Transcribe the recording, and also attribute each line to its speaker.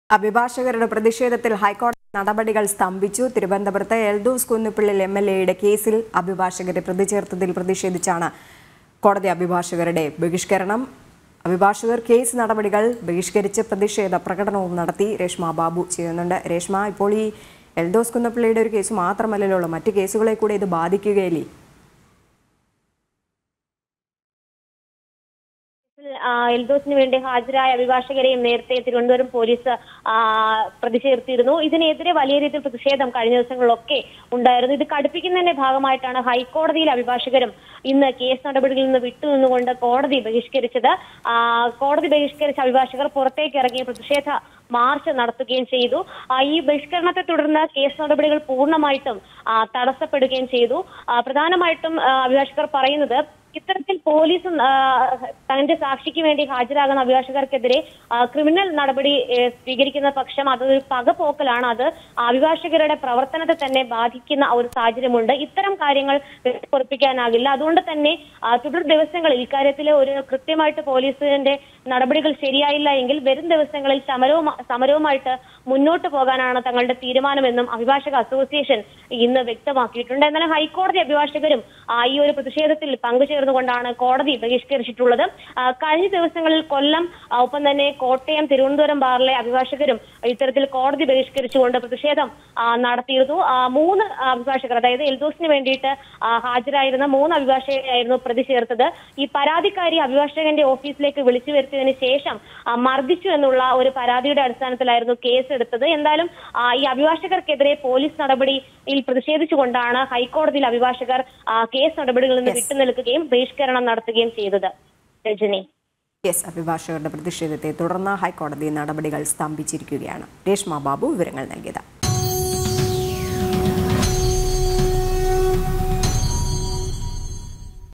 Speaker 1: അഭിഭാഷകരുടെ പ്രതിഷേധത്തിൽ ഹൈക്കോടതി നടപടികൾ സ്തംഭിച്ചു. തിരുവനന്തപുരത്ത് എൽദോസ് കുന്നുപിള്ളിൽ എംഎൽഎയുടെ കേസിൽ അഭിഭാഷകരെ പ്രതി ചേർത്തതിൽ പ്രതിഷേധിച്ചാണ് കോടതി അഭിഭാഷകരുടെ ബഹിഷ്കരണം. അഭിഭാഷകർ കേസ് നടപടികൾ ബഹിഷ്കരിച്ച് പ്രതിഷേധ പ്രകടനവും നടത്തി. രേഷ്മ ബാബു ചെയ്യുന്നുണ്ട്. രേഷ്മ, ഇപ്പോൾ ഈ എൽദോസ് കുന്നുപിള്ളിയുടെ ഒരു കേസ് മാത്രമല്ലല്ലോ, മറ്റു കേസുകളെ കൂടെ ഇത് ബാധിക്കുകയില്ലേ?
Speaker 2: എൽദോസിന് വേണ്ടി ഹാജരായ അഭിഭാഷകരെയും നേരത്തെ തിരുവനന്തപുരം പോലീസ് പ്രതി ചേർത്തിരുന്നു. ഇതിനെതിരെ വലിയ രീതിയിൽ പ്രതിഷേധം കഴിഞ്ഞ ദിവസങ്ങളിലൊക്കെ ഉണ്ടായിരുന്നു. ഇത് കടുപ്പിക്കുന്നതിന്റെ ഭാഗമായിട്ടാണ് ഹൈക്കോടതിയിലെ അഭിഭാഷകരും ഇന്ന് കേസ് നടപടികളിൽ നിന്ന് വിട്ടുനിന്നുകൊണ്ട് കോടതി ബഹിഷ്കരിച്ചത്. കോടതി ബഹിഷ്കരിച്ച അഭിഭാഷകർ പുറത്തേക്ക് ഇറങ്ങിയ പ്രതിഷേധ മാർച്ച് നടത്തുകയും ചെയ്തു. ഈ ബഹിഷ്കരണത്തെ തുടർന്ന് കേസ് നടപടികൾ പൂർണ്ണമായിട്ടും തടസ്സപ്പെടുകയും ചെയ്തു. പ്രധാനമായിട്ടും അഭിഭാഷകർ പറയുന്നത്, ഇത്തരത്തിൽ പോലീസ് തന്റെ സാക്ഷിക്ക് വേണ്ടി ഹാജരാകുന്ന അഭിഭാഷകർക്കെതിരെ ക്രിമിനൽ നടപടി സ്വീകരിക്കുന്ന പക്ഷം അതൊരു പകപോക്കലാണ്. അത് അഭിഭാഷകരുടെ പ്രവർത്തനത്തെ തന്നെ ബാധിക്കുന്ന ഒരു സാഹചര്യമുണ്ട്. ഇത്തരം കാര്യങ്ങൾ ഉറപ്പിക്കാനാകില്ല. അതുകൊണ്ട് തന്നെ തുടർ ദിവസങ്ങളിൽ ഇക്കാര്യത്തിൽ ഒരു കൃത്യമായിട്ട് പോലീസിന്റെ നടപടികൾ ശരിയായില്ല എങ്കിൽ വരും ദിവസങ്ങളിൽ സമരവുമായിട്ട് മുന്നോട്ട് പോകാനാണ് തങ്ങളുടെ തീരുമാനമെന്നും അഭിഭാഷക അസോസിയേഷൻ ഇന്ന് വ്യക്തമാക്കിയിട്ടുണ്ട്. എന്നാൽ ഹൈക്കോടതി അഭിഭാഷകരും ഈ ഒരു പ്രതിഷേധത്തിൽ പങ്കുചേർന്നുകൊണ്ടാണ് കോടതി ബഹിഷ്കരിച്ചിട്ടുള്ളത്. കഴിഞ്ഞ ദിവസങ്ങളിൽ കൊല്ലം, ഒപ്പം തന്നെ കോട്ടയം, തിരുവനന്തപുരം ബാറിലെ അഭിഭാഷകരും ഇത്തരത്തിൽ കോടതി ബഹിഷ്കരിച്ചുകൊണ്ട് പ്രതിഷേധം നടത്തിയിരുന്നു. 3 അഭിഭാഷകർ, അതായത് എൽദോസിന് വേണ്ടിയിട്ട് ഹാജരായിരുന്ന 3 അഭിഭാഷകരെയായിരുന്നു പ്രതി ചേർത്തത്. ഈ പരാതിക്കാരി അഭിഭാഷകന്റെ ഓഫീസിലേക്ക് വിളിച്ചു വരുത്തിയതിനു ശേഷം മർദ്ദിച്ചു എന്നുള്ള ഒരു പരാതിയുടെ അടിസ്ഥാനത്തിലായിരുന്നു കേസ് എടുത്തത്. എന്തായാലും ഈ അഭിഭാഷകർക്കെതിരെ പോലീസ് നടപടിയിൽ പ്രതിഷേധിച്ചുകൊണ്ടാണ് ഹൈക്കോടതിയിൽ അഭിഭാഷകർ കേസ് നടപടികളിൽ നിന്ന് വിട്ടുനിൽക്കുകയും ബഹിഷ്കരണം നടത്തുകയും ചെയ്തത്. രജനി,
Speaker 1: അഭിഭാഷകരുടെ പ്രതിഷേധത്തെ തുടർന്ന് ഹൈക്കോടതി നടപടികൾ സ്തംഭിച്ചിരിക്കുകയാണ്. രേഷ്മ ബാബു വിവരങ്ങൾ നൽകിയത്.